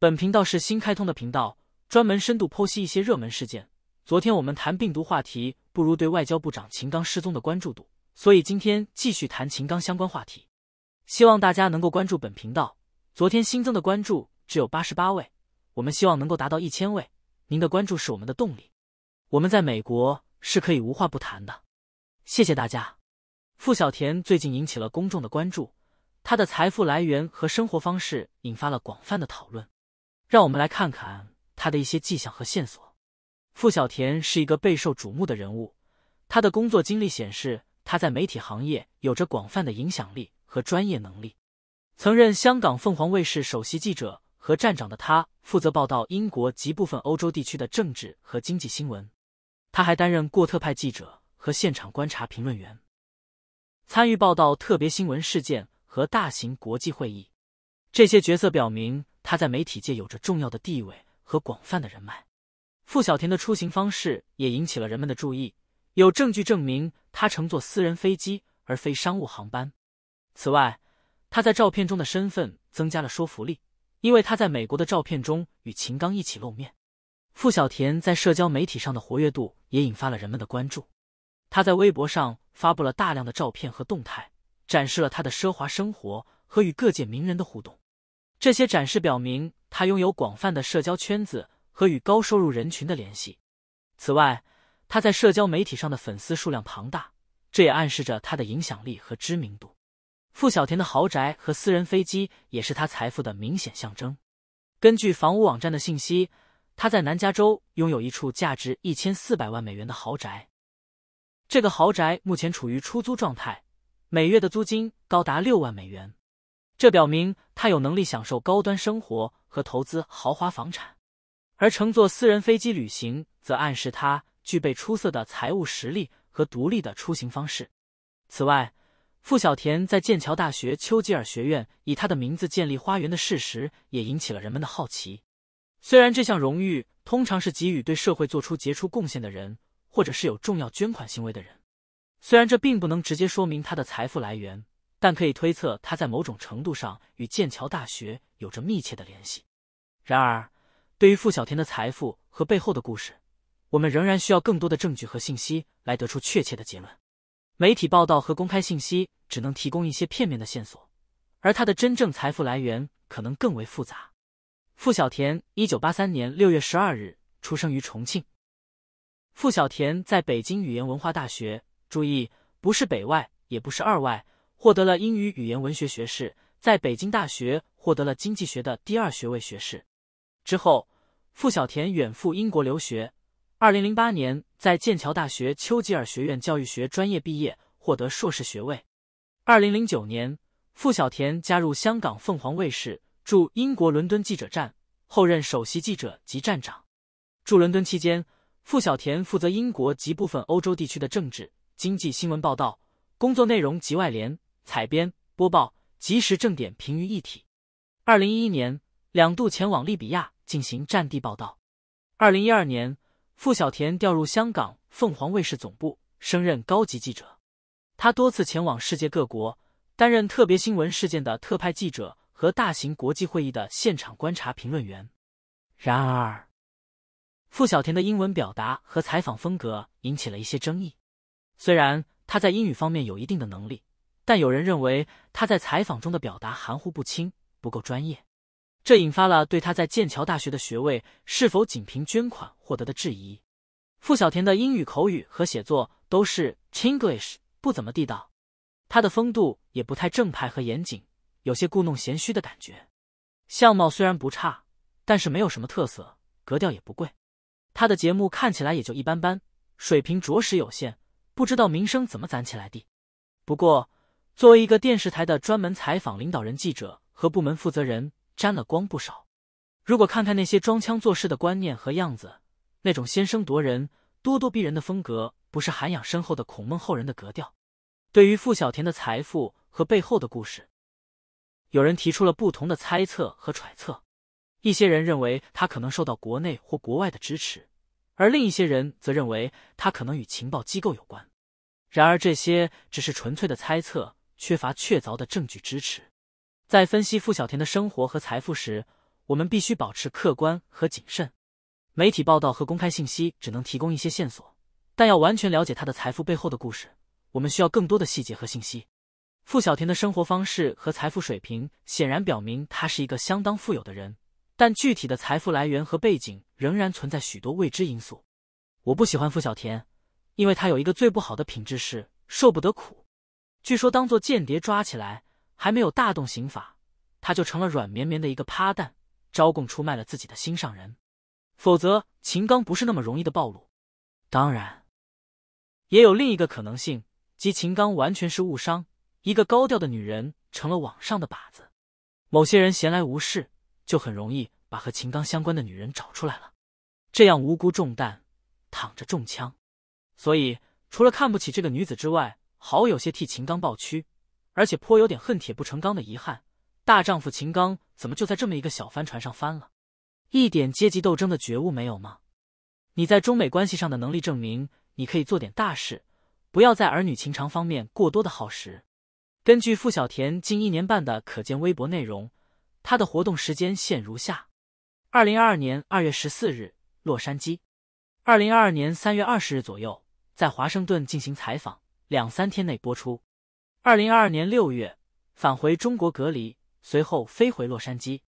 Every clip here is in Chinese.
本频道是新开通的频道，专门深度剖析一些热门事件。昨天我们谈病毒话题，不如对外交部长秦刚失踪的关注度，所以今天继续谈秦刚相关话题。希望大家能够关注本频道。昨天新增的关注只有88位，我们希望能够达到1000位。您的关注是我们的动力。我们在美国是可以无话不谈的。谢谢大家。傅小田最近引起了公众的关注，他的财富来源和生活方式引发了广泛的讨论。让我们来看看他的一些迹象和线索。傅小田是一个备受瞩目的人物，他的工作经历显示他在媒体行业有着广泛的影响力和专业能力。曾任香港凤凰卫视首席记者和站长的他，负责报道英国及部分欧洲地区的政治和经济新闻。他还担任过特派记者和现场观察评论员，参与报道特别新闻事件和大型国际会议。这些角色表明他在媒体界有着重要的地位和广泛的人脉。傅小田的出行方式也引起了人们的注意，有证据证明他乘坐私人飞机而非商务航班。此外，他在照片中的身份增加了说服力，因为他在美国的照片中与秦刚一起露面。傅小田在社交媒体上的活跃度也引发了人们的关注。他在微博上发布了大量的照片和动态，展示了他的奢华生活和与各界名人的互动。这些展示表明他拥有广泛的社交圈子和与高收入人群的联系。此外，他在社交媒体上的粉丝数量庞大，这也暗示着他的影响力和知名度。傅小田的豪宅和私人飞机也是他财富的明显象征。根据房屋网站的信息，他在南加州拥有一处价值1400万美元的豪宅。这个豪宅目前处于出租状态，每月的租金高达6万美元。这表明他有能力享受高端生活和投资豪华房产，而乘坐私人飞机旅行则暗示他具备出色的财务实力和独立的出行方式。此外，傅小田在剑桥大学丘吉尔学院以他的名字建立花园的事实也引起了人们的好奇。虽然这项荣誉通常是给予对社会做出杰出贡献的人，或者是有重要捐款行为的人，虽然这并不能直接说明他的财富来源，但可以推测他在某种程度上与剑桥大学有着密切的联系。然而，对于傅小田的财富和背后的故事，我们仍然需要更多的证据和信息来得出确切的结论。媒体报道和公开信息只能提供一些片面的线索，而他的真正财富来源可能更为复杂。傅小田1983年6月12日出生于重庆。傅小田在北京语言文化大学，注意，不是北外，也不是二外，获得了英语语言文学学士，在北京大学获得了经济学的第2学位学士。之后，傅小田远赴英国留学，2008年在剑桥大学丘吉尔学院教育学专业毕业，获得硕士学位。2009年，傅小田加入香港凤凰卫视，驻英国伦敦记者站，后任首席记者及站长。驻伦敦期间，傅小田负责英国及部分欧洲地区的政治、经济新闻报道，工作内容集外联、采编、播报、即时正点评于一体。2011年，2度前往利比亚进行战地报道。2012年，傅小田调入香港凤凰卫视总部，升任高级记者。他多次前往世界各国，担任特别新闻事件的特派记者和大型国际会议的现场观察评论员。然而，傅小田的英文表达和采访风格引起了一些争议。虽然他在英语方面有一定的能力，但有人认为他在采访中的表达含糊不清，不够专业。这引发了对他在剑桥大学的学位是否仅凭捐款获得的质疑。傅小田的英语口语和写作都是 Chinglish， 不怎么地道。他的风度也不太正派和严谨，有些故弄玄虚的感觉。相貌虽然不差，但是没有什么特色，格调也不贵。他的节目看起来也就一般般，水平着实有限，不知道名声怎么攒起来的。不过，作为一个电视台的专门采访领导人记者和部门负责人，沾了光不少。如果看看那些装腔作势的观念和样子，那种先声夺人、咄咄逼人的风格，不是涵养深厚的孔孟后人的格调。对于傅小田的财富和背后的故事，有人提出了不同的猜测和揣测。一些人认为他可能受到国内或国外的支持，而另一些人则认为他可能与情报机构有关。然而这些只是纯粹的猜测，缺乏确凿的证据支持。在分析傅小田的生活和财富时， 我们必须保持客观和谨慎。媒体报道和公开信息只能提供一些线索，但要完全了解他的财富背后的故事，我们需要更多的细节和信息。傅小田的生活方式和财富水平显然表明他是一个相当富有的人，但具体的财富来源和背景仍然存在许多未知因素。我不喜欢傅小田，因为他有一个最不好的品质是受不得苦。据说当作间谍抓起来，还没有大动刑法，他就成了软绵绵的一个趴蛋，招供出卖了自己的心上人。否则秦刚不是那么容易的暴露。当然，也有另一个可能性，即秦刚完全是误伤，一个高调的女人成了网上的靶子。某些人闲来无事，就很容易把和秦刚相关的女人找出来了，这样无辜中弹，躺着中枪。所以除了看不起这个女子之外，好有些替秦刚抱屈，而且颇有点恨铁不成钢的遗憾。大丈夫秦刚怎么就在这么一个小帆船上翻了？一点阶级斗争的觉悟没有吗？你在中美关系上的能力证明你可以做点大事，不要在儿女情长方面过多的耗时。根据傅小田近1年半的可见微博内容，他的活动时间线如下：2022年2月14日，洛杉矶；2022年3月20日左右，在华盛顿进行采访，2-3天内播出；2022年6月，返回中国隔离，随后飞回洛杉矶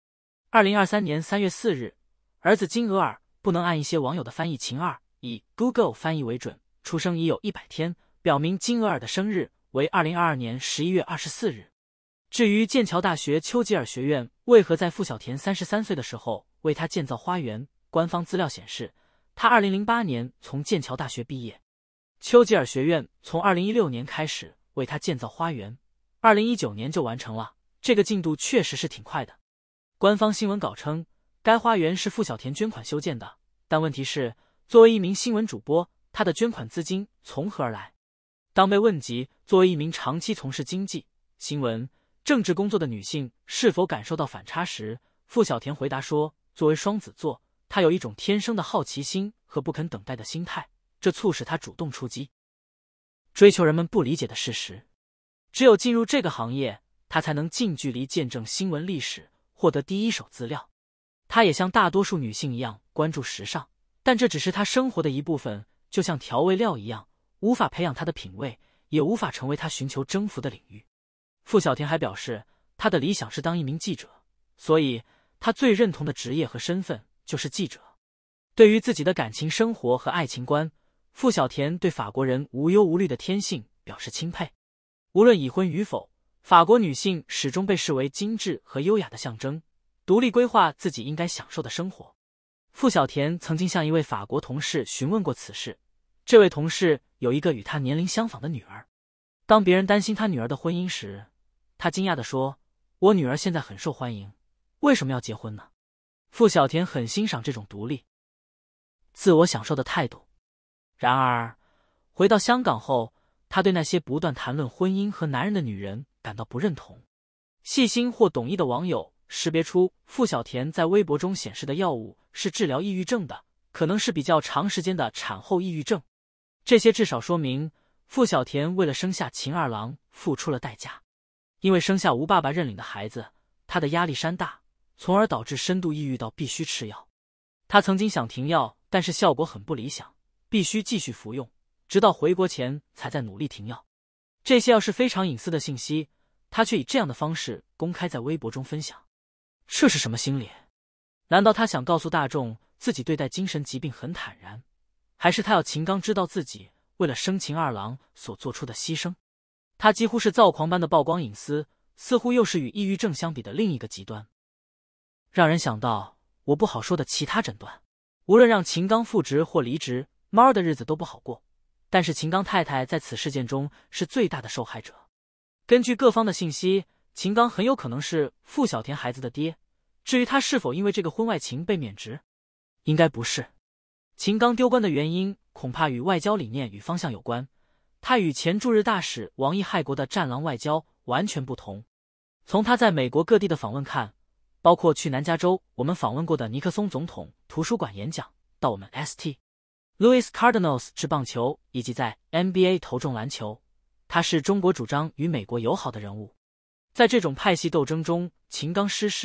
；2023年3月4日，儿子金额尔不能按一些网友的翻译秦二，以 Google 翻译为准，出生已有100天，表明金额尔的生日为2022年11月24日。至于剑桥大学丘吉尔学院为何在傅小田33岁的时候为他建造花园，官方资料显示，他2008年从剑桥大学毕业，丘吉尔学院从2016年开始为他建造花园，2019年就完成了，这个进度确实是挺快的。官方新闻稿称，该花园是傅小田捐款修建的，但问题是，作为一名新闻主播，他的捐款资金从何而来？当被问及作为一名长期从事经济、新闻、政治工作的女性是否感受到反差时，傅小田回答说，作为双子座，他有一种天生的好奇心和不肯等待的心态，这促使他主动出击，追求人们不理解的事实。只有进入这个行业，他才能近距离见证新闻历史，获得第一手资料。她也像大多数女性一样关注时尚，但这只是她生活的一部分，就像调味料一样，无法培养她的品味，也无法成为她寻求征服的领域。傅小田还表示，他的理想是当一名记者，所以他最认同的职业和身份就是记者。对于自己的感情生活和爱情观，傅小田对法国人无忧无虑的天性表示钦佩。无论已婚与否，法国女性始终被视为精致和优雅的象征，独立规划自己应该享受的生活。傅小田曾经向一位法国同事询问过此事，这位同事有一个与他年龄相仿的女儿。当别人担心他女儿的婚姻时，他惊讶地说，我女儿现在很受欢迎，为什么要结婚呢？傅小田很欣赏这种独立、自我享受的态度。然而，回到香港后，他对那些不断谈论婚姻和男人的女人感到不认同。细心或懂医的网友识别出傅小田在微博中显示的药物是治疗抑郁症的，可能是比较长时间的产后抑郁症。这些至少说明傅小田为了生下秦二郎付出了代价。因为生下无爸爸认领的孩子，他的压力山大，从而导致深度抑郁到必须吃药。他曾经想停药，但是效果很不理想，必须继续服用，直到回国前才在努力停药。这些要是非常隐私的信息，他却以这样的方式公开在微博中分享，这是什么心理？难道他想告诉大众自己对待精神疾病很坦然，还是他要秦刚知道自己为了生秦二郎所做出的牺牲？他几乎是躁狂般的曝光隐私，似乎又是与抑郁症相比的另一个极端，让人想到我不好说的其他诊断。无论让秦刚复职或离职，猫的日子都不好过，但是秦刚太太在此事件中是最大的受害者。根据各方的信息，秦刚很有可能是傅小田孩子的爹，至于他是否因为这个婚外情被免职，应该不是。秦刚丢官的原因恐怕与外交理念与方向有关，他与前驻日大使王毅害国的战狼外交完全不同。从他在美国各地的访问看，包括去南加州我们访问过的尼克松总统图书馆演讲，到我们 St. Louis Cardinals 职棒球，以及在 NBA 投中篮球，他是中国主张与美国友好的人物。在这种派系斗争中，秦刚失势，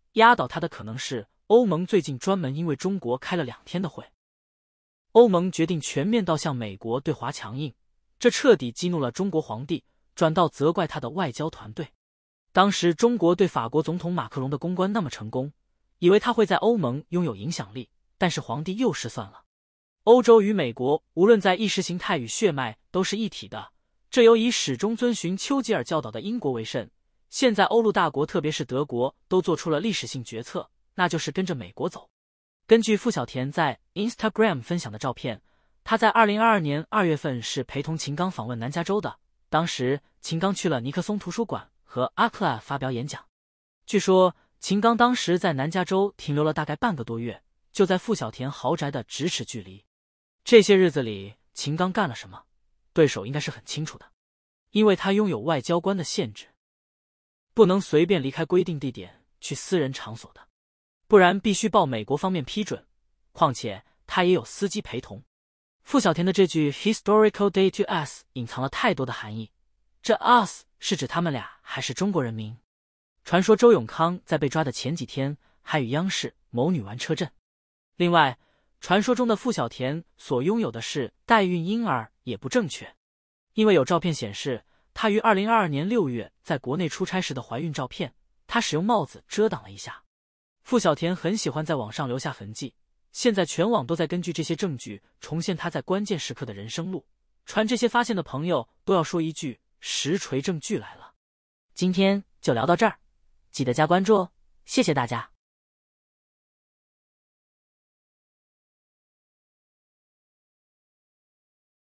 压倒他的可能是欧盟最近专门因为中国开了2天的会。欧盟决定全面倒向美国对华强硬，这彻底激怒了中国皇帝，转到责怪他的外交团队。当时中国对法国总统马克龙的公关那么成功，以为他会在欧盟拥有影响力，但是皇帝又失算了。欧洲与美国无论在意识形态与血脉都是一体的，这有以始终遵循丘吉尔教导的英国为甚。现在欧陆大国特别是德国都做出了历史性决策，那就是跟着美国走。根据傅小田在 Instagram 分享的照片，他在2022年2月份是陪同秦刚访问南加州的，当时秦刚去了尼克松图书馆和阿克拉发表演讲。据说秦刚当时在南加州停留了大概半个多月，就在傅小田豪宅的咫尺距离。这些日子里秦刚干了什么，对手应该是很清楚的，因为他拥有外交官的限制，不能随便离开规定地点去私人场所的，不然必须报美国方面批准，况且他也有司机陪同。傅小田的这句 historical day to us 隐藏了太多的含义，这 us 是指他们俩还是中国人民？传说周永康在被抓的前几天还与央视某女玩车震。另外，传说中的傅小田所拥有的是代孕婴儿也不正确，因为有照片显示她于2022年6月在国内出差时的怀孕照片，她使用帽子遮挡了一下。傅小田很喜欢在网上留下痕迹，现在全网都在根据这些证据重现他在关键时刻的人生路，传这些发现的朋友都要说一句实锤证据来了。今天就聊到这儿，记得加关注哦，谢谢大家。